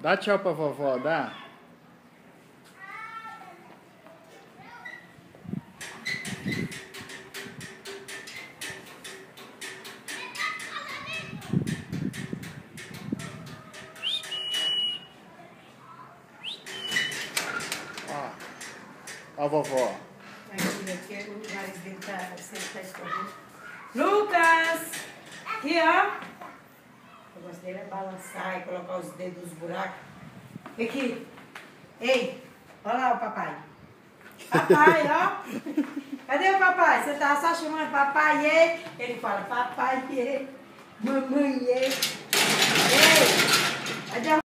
Dá tchau pra vovó, dá. Ó a vovó. Aqui é o lugar dele pra sentar escondido. Lucas! Aqui, ó. Eu gosto dele é balançar e colocar os dedos nos buracos. Aqui. Ei, olha lá o papai. Papai, ó. Cadê o papai? Você tá só chamando papai, ei? Ele fala papai, ei. Mamãe, ei. Ei, cadê